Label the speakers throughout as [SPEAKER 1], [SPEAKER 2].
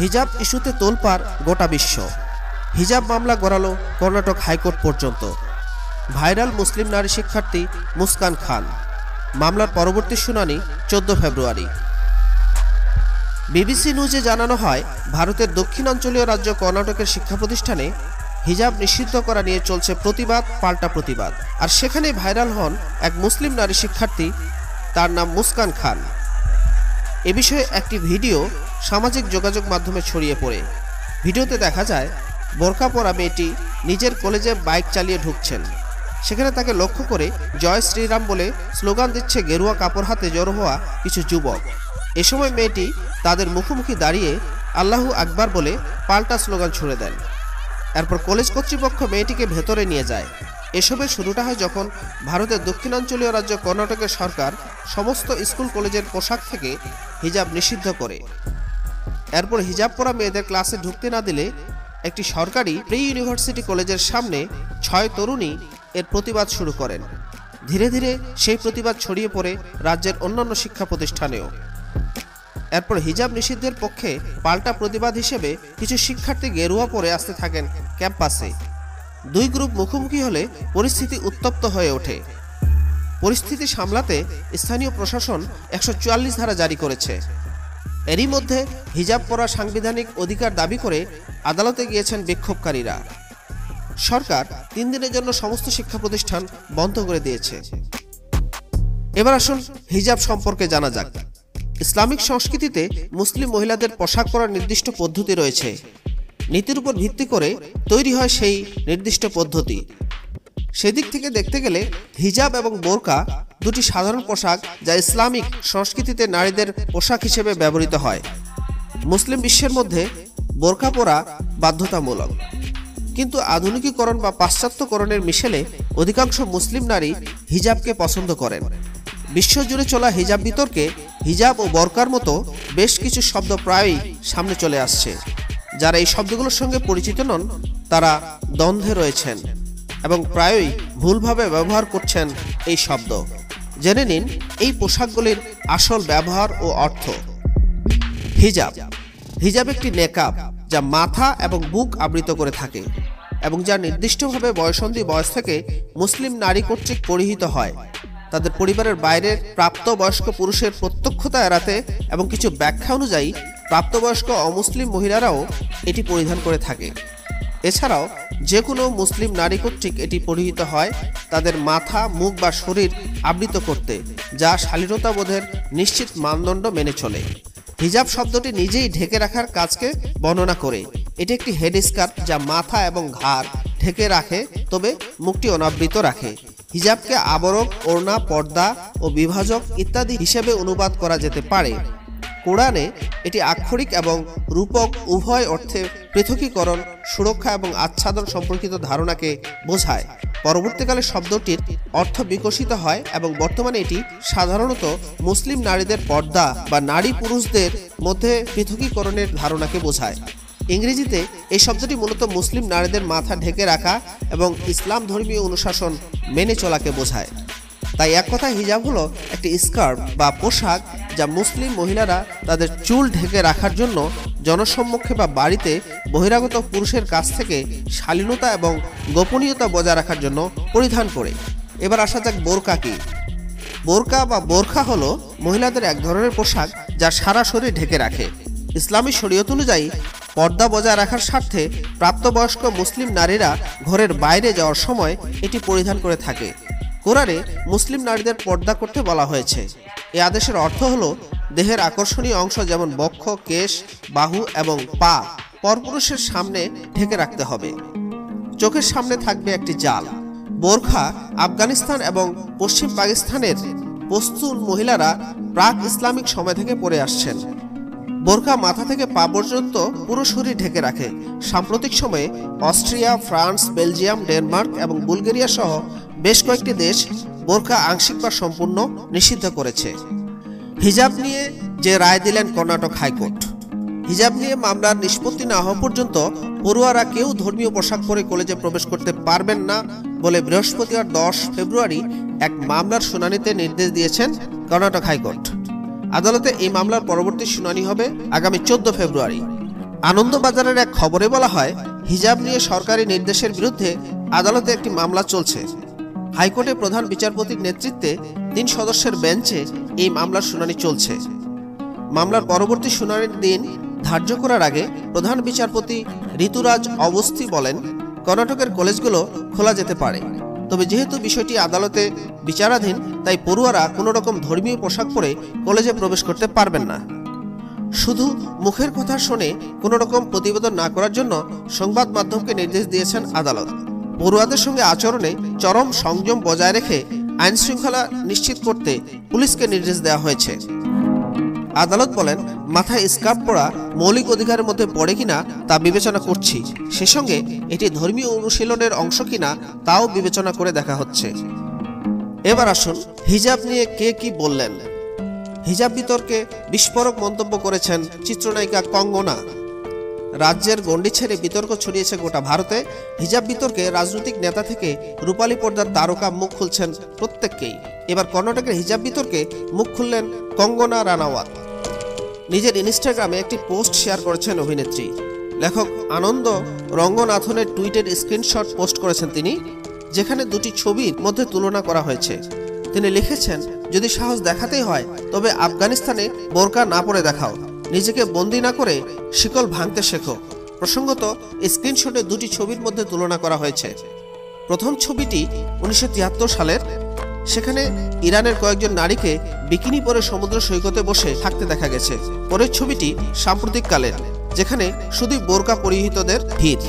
[SPEAKER 1] হিজাব ইস্যুতে তোলপাড় গোটা বিশ্ব। হিজাব মামলা গড়ালো কর্ণাটক হাইকোর্ট পর্যন্ত। ভাইরাল মুসলিম নারী শিক্ষার্থী মুস্কান খান। মামলার পরবর্তী শুনানি 14 ফেব্রুয়ারি। বিবিসি নিউজে জানানো হয়, ভারতের দক্ষিণাঞ্চলীয় রাজ্য কর্ণাটকের শিক্ষা প্রতিষ্ঠানে হিজাব নিষিদ্ধ করা নিয়ে চলছে প্রতিবাদ পাল্টা প্রতিবাদ। আর সেখানে ভাইরাল হন এক মুসলিম নারী শিক্ষার্থী, তার নাম মুস্কান খান। এ বিষয়ে একটি ভিডিও সামাজিক যোগাযোগ মাধ্যমে ছড়িয়ে পড়ে। ভিডিওতে দেখা যায় বোরকা পরা মেয়েটি নিজের কলেজে বাইক চালিয়ে ঢুকছেন। সেখানে তাকে লক্ষ্য করে জয় শ্রীরাম বলে স্লোগান দিচ্ছে গেরুয়া কাপড় হাতে জড়ো হওয়া কিছু যুবক। এ সময় মেয়েটি তাদের মুখোমুখি দাঁড়িয়ে আল্লাহু আকবর বলে পাল্টা স্লোগান ছুড়ে দেন। এরপর কলেজ কর্তৃপক্ষ মেয়েটিকে ভেতরে নিয়ে যায়। এসবের শুরুটা হয় যখন ভারতের দক্ষিণাঞ্চলীয় রাজ্য কর্ণাটকের সরকার সমস্ত স্কুল কলেজের পোশাক থেকে হিজাব নিষিদ্ধ করে। এরপর হিজাব পরা মেয়েদের ক্লাসে ঢুকতে না দিলে একটি সরকারি প্রি ইউনিভার্সিটি কলেজের সামনে 6 তরুণী এর প্রতিবাদ শুরু করেন। ধীরে ধীরে সেই প্রতিবাদ ছড়িয়ে পড়ে রাজ্যের অন্যান্য শিক্ষা প্রতিষ্ঠানেও। এরপর হিজাব নিষিদ্ধের পক্ষে পাল্টা প্রতিবাদ হিসেবে কিছু শিক্ষার্থী গেরুয়া পরে আসতে থাকেন ক্যাম্পাসে। দুই গ্রুপ মুখোমুখি হলে পরিস্থিতি উত্তপ্ত হয়ে ওঠে। পরিস্থিতি সামলাতে স্থানীয় প্রশাসন 144 ধারা জারি করেছে। এরই মধ্যে হিজাব পরা সাংবিধানিক অধিকার দাবি করে আদালতে গিয়েছেন বিক্ষোভকারীরা। সরকার 3 দিনের জন্য সমস্ত শিক্ষা প্রতিষ্ঠান বন্ধ করে দিয়েছে। এবার আসুন হিজাব সম্পর্কে জানা যাক। ইসলামিক সংস্কৃতিতে মুসলিম মহিলাদের পোশাক পরার নির্দিষ্ট পদ্ধতি রয়েছে। নীতির উপর ভিত্তি করে তৈরি হয় সেই নির্দিষ্ট পদ্ধতি। সেদিক থেকে দেখতে গেলে হিজাব এবং বোরকা দুটি সাধারণ পোশাক, যা ইসলামিক সংস্কৃতিতে নারীদের পোশাক হিসেবে ব্যবহৃত হয়। মুসলিম বিশ্বের মধ্যে বোরকা পরা বাধ্যতামূলক, কিন্তু আধুনিকীকরণ বা পাশ্চাত্যকরণের মিশেলে অধিকাংশ মুসলিম নারী হিজাবকে পছন্দ করেন। বিশ্বজুড়ে চলা হিজাব বিতর্কে হিজাব ও বোরকার মতো বেশ কিছু শব্দ প্রায়ই সামনে চলে আসছে। যারা এই শব্দগুলোর সঙ্গে পরিচিত নন তারা দ্বন্দ্বে রয়েছেন এবং প্রায়ই ভুলভাবে ব্যবহার করছেন এই শব্দ। জেনে নিন এই পোশাকগুলির আসল ব্যবহার ও অর্থ। হিজাব। হিজাব একটি নেকাব যা মাথা এবং বুক আবৃত করে থাকে এবং যা নির্দিষ্টভাবে বয়সন্ধি বয়স থেকে মুসলিম নারী কর্তৃক পরিহিত হয়। তাদের পরিবারের বাইরের প্রাপ্তবয়স্ক পুরুষের প্রত্যক্ষতা এড়াতে এবং কিছু ব্যাখ্যা অনুযায়ী প্রাপ্তবয়স্ক অমুসলিম মহিলারাও এটি পরিধান করে থাকে। এছাড়াও যে কোনো মুসলিম নারী কর্তৃক এটি পরিহিত হয় তাদের মাথা, মুখ বা শরীর আবৃত করতে, যা শালীনতাবোধের নিশ্চিত মানদণ্ড মেনে চলে। হিজাব শব্দটি নিজেই ঢেকে রাখার কাজকে বর্ণনা করে। এটি একটি হেড স্কার্ফ যা মাথা এবং ঘাড় ঢেকে রাখে, তবে মুখটি অনাবৃত রাখে। হিজাবকে আবরক, ওড়না, পর্দা ও বিভাজক ইত্যাদি হিসেবে অনুবাদ করা যেতে পারে। কোরআনে এটি আক্ষরিক এবং রূপক উভয় অর্থে পৃথকীকরণ, সুরক্ষা এবং আচ্ছাদন সম্পর্কিত ধারণাকে বোঝায়। পরবর্তীকালে শব্দটির অর্থ বিকশিত হয় এবং বর্তমানে এটি সাধারণত মুসলিম নারীদের পর্দা বা নারী পুরুষদের মধ্যে পৃথকীকরণের ধারণাকে বোঝায়। ইংরেজিতে এই শব্দটি মূলত মুসলিম নারীদের মাথা ঢেকে রাখা এবং ইসলাম ধর্মীয় অনুশাসন মেনে চলাকে বোঝায়। তাই এক কথায় হিজাব হলো একটি স্কার্ফ বা পোশাক যা মুসলিম মহিলারা তাদের চুল ঢেকে রাখার জন্য জনসম্মুখে বা বাড়িতে বহিরাগত পুরুষের কাছ থেকে শালীনতা এবং গোপনীয়তা বজায় রাখার জন্য পরিধান করে। এবার আসা যাক বোরকা কি। বোরকা বা বোরখা হলো মহিলাদের এক ধরনের পোশাক যা সারা শরীর ঢেকে রাখে। ইসলামী শরীয়ত অনুযায়ী পর্দা বজায় রাখার স্বার্থে প্রাপ্তবয়স্ক মুসলিম নারীরা ঘরের বাইরে যাওয়ার সময় এটি পরিধান করে থাকে। কোরআনে মুসলিম নারীদের পর্দা করতে বলা হয়েছে। এই আদেশের অর্থ হলো দেহের আকর্ষণীয় অংশ যেমন বক্ষ, কেশ, বাহু এবং পা পরপুরুষের সামনে ঢেকে রাখতে হবে। চোখের সামনে থাকবে একটি জাল। বোরখা আফগানিস্তান এবং পশ্চিম পাকিস্তানের পশতুন মহিলারা প্রাক ইসলামিক সময় থেকে পরে আসছেন। বোরখা মাথা থেকে পা পর্যন্ত পুরো শরীর ঢেকে রাখে। সাম্প্রতিক সময়ে অস্ট্রিয়া, ফ্রান্স, বেলজিয়াম, ডেনমার্ক এবং বুলগেরিয়া সহ বেশ কয়েকটি দেশ বোরখা আংশিক বা সম্পূর্ণ নিষিদ্ধ করেছে। হিজাব নিয়ে যে রায় দিলেন কর্ণাটক হাইকোর্ট। হিজাব নিয়ে মামলার নিষ্পত্তি না হওয়া পর্যন্ত পড়ুয়ারা কেউ ধর্মীয় পোশাক পরে কলেজে প্রবেশ করতে পারবেন না বলে বৃহস্পতিবার 10 ফেব্রুয়ারি এক মামলার শুনানিতে নির্দেশ দিয়েছেন কর্ণাটক হাইকোর্ট। আদালতে এই মামলার পরবর্তী শুনানি হবে আগামী 14 ফেব্রুয়ারি। আনন্দবাজারের এক খবরে বলা হয়, হিজাব নিয়ে সরকারি নির্দেশের বিরুদ্ধে আদালতে একটি মামলা চলছে। হাইকোর্টে প্রধান বিচারপতির নেতৃত্বে ৩ সদস্যের বেঞ্চে এই মামলার শুনানি চলছে। মামলার পরবর্তী শুনানির দিন ধার্য করার আগে প্রধান বিচারপতি ঋতুরাজ অবস্থি বলেন, কর্ণাটকের কলেজগুলো খোলা যেতে পারে, তবে যেহেতু বিষয়টি আদালতে বিচারাধীন তাই পড়ুয়ারা কোনো রকম ধর্মীয় পোশাক পরে কলেজে প্রবেশ করতে পারবেন না। শুধু মুখের কথা শুনে কোনো রকম প্রতিবেদন না করার জন্য সংবাদ মাধ্যমকে নির্দেশ দিয়েছেন আদালত। পড়ুয়াদের সঙ্গে আচরণে চরম সংযম বজায় রেখে আইন শৃঙ্খলা নিশ্চিত করতে পুলিশকে নির্দেশ দেওয়া হয়েছে। আদালত বলেন, মাথায় স্কার্ফ পরা মৌলিক অধিকারের মধ্যে পড়ে কিনা তা বিবেচনা করছি, সে সঙ্গে এটি ধর্মীয় অনুশীলনের অংশ কিনা তাও বিবেচনা করে দেখা হচ্ছে। এবার আসুন হিজাব নিয়ে কে কি বললেন। হিজাব বিতর্কে বিস্ফোরক মন্তব্য করেছেন চিত্রনায়িকা কঙ্গনা। রাজ্যের গণ্ডি ছেড়ে বিতর্ক ছড়িয়েছে গোটা ভারতে। হিজাব বিতর্কে রাজনৈতিক নেতা থেকে রূপালী পর্দার তারকা মুখ খুলছেন প্রত্যেককেই। এবার কর্ণাটকের হিজাব বিতর্কে মুখ খুললেন কঙ্গনা রানাওয়াত। নিজের ইনস্টাগ্রামে একটি পোস্ট শেয়ার করেছেন অভিনেত্রী। লেখক আনন্দ রঙ্গনাথনের টুইটের স্ক্রিনশট পোস্ট করেছেন তিনি, যেখানে দুটি ছবির মধ্যে তুলনা করা হয়েছে। তিনি লিখেছেন, যদি সাহস দেখাতেই হয় তবে আফগানিস্তানে বোরকা না পরে দেখাও, নিজেকে বন্দি না করে শিকল ভাঙতে শেখো। প্রসঙ্গত স্ক্রিনশটে দুটি ছবির মধ্যে তুলনা করা হয়েছে। প্রথম ছবিটি 1973 সালের, সেখানে ইরানের কয়েকজন নারীকে বিকিনি পরে সমুদ্র সৈকতে বসে থাকতে দেখা গেছে। পরের ছবিটি সাম্প্রতিককালের, যেখানে শুধু বোরকা পরিহিতদের ভিড়।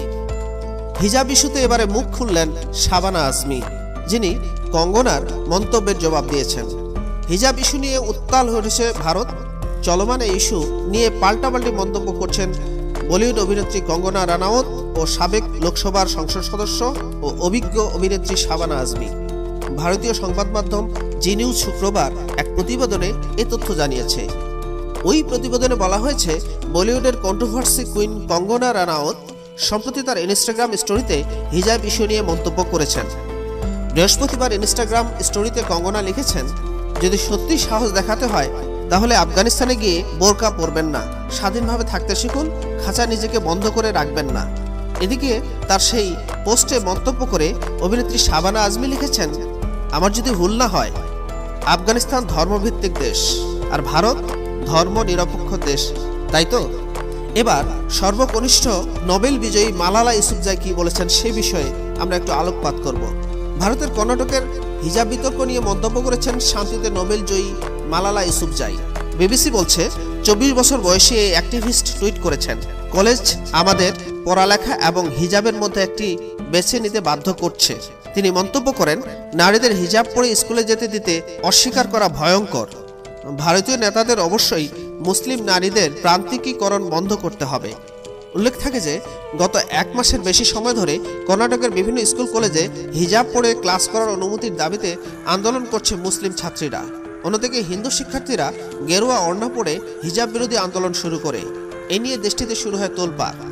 [SPEAKER 1] হিজাব ইস্যুতে এবারে মুখ খুললেন শাবানা আজমি, যিনি কঙ্গনার মন্তব্যের জবাব দিয়েছেন। হিজাব ইস্যু নিয়ে উত্তাল হয়ে উঠেছে ভারত। চলমান এই ইস্যু নিয়ে পাল্টাপাল্টি মন্তব্য করছেন বলিউড অভিনেত্রী কঙ্গনা রানাওয়াত ও সাবেক লোকসভার সংসদ সদস্য ও অভিজ্ঞ অভিনেত্রী শাবানা আজমি। ভারতীয় সংবাদ মাধ্যম জি নিউজ শুক্রবার এক প্রতিবেদনে এ তথ্য জানিয়েছে। ওই প্রতিবেদনে বলা হয়েছে, বলিউডের কন্ট্রোভার্সি কুইন কঙ্গনা রানাওয়াত সম্প্রতি তার ইনস্টাগ্রাম স্টোরিতে হিজাব ইস্যু নিয়ে মন্তব্য করেছেন। বৃহস্পতিবার ইনস্টাগ্রাম স্টোরিতে কঙ্গনা লিখেছেন, যদি সত্যি সাহস দেখাতে হয় তাহলে আফগানিস্তানে গিয়ে বোরকা পরবেন না, স্বাধীনভাবে থাকতে শিখুন, খাঁচা নিজেকে বন্ধ করে রাখবেন না। এদিকে তার সেই পোস্টে মন্তব্য করে অভিনেত্রী শাবানা আজমি লিখেছেন, আমার যদি ভুল না হয় আফগানিস্তান ধর্মভিত্তিক দেশ আর ভারত ধর্ম নিরপেক্ষ দেশ, তাই তো? এবার সর্বকনিষ্ঠ নোবেল বিজয়ী মালালা ইউসুফজাই কি বলেছেন সে বিষয়ে আমরা একটু আলোকপাত করব। ভারতের কর্ণাটকের হিজাব বিতর্ক নিয়ে মন্তব্য করেছেন শান্তিতে নোবেল জয়ী মালালা ইউসুফজাই। বিবিসি বলছে, 24 বছর বয়সী এই অ্যাক্টিভিস্ট টুইট করেছেন, কলেজ আমাদের পড়ালেখা এবং হিজাবের মধ্যে একটি বেছে নিতে বাধ্য করছে। তিনি মন্তব্য করেন, নারীদের হিজাব পরে স্কুলে যেতে দিতে অস্বীকার করা ভয়ঙ্কর। ভারতীয় নেতাদের অবশ্যই মুসলিম নারীদের প্রান্তিকীকরণ বন্ধ করতে হবে। উল্লেখ থাকে যে গত 1 মাসের বেশি সময় ধরে কর্ণাটকের বিভিন্ন স্কুল কলেজে হিজাব পরে ক্লাস করার অনুমতির দাবিতে আন্দোলন করছে মুসলিম ছাত্রীরা। অন্যদিকে হিন্দু শিক্ষার্থীরা গেরুয়া ওড়না পরে হিজাব বিরোধী আন্দোলন শুরু করে। এ নিয়ে দেশটিতে শুরু হয় তোলপাড়।